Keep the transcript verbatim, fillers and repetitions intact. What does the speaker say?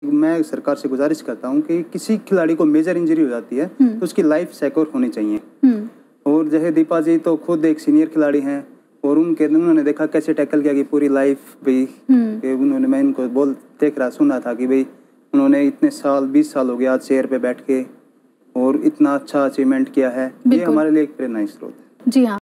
मैं सरकार से गुजारिश करता हूँ कि किसी खिलाड़ी को मेजर इंजरी हो जाती है तो उसकी लाइफ सिक्योर होनी चाहिए। और जय दीपा जी तो खुद एक सीनियर खिलाड़ी हैं और उनके उन्होंने देखा कैसे टैकल किया कि पूरी लाइफ भी कि उन्होंने, मैं इनको बोल देख रहा सुना था कि भाई उन्होंने इतने साल बीस साल हो गया आज चेयर पे बैठ के और इतना अच्छा अचीवमेंट किया है। ये हमारे लिए एक प्रेरणा स्रोत है। जी हाँ।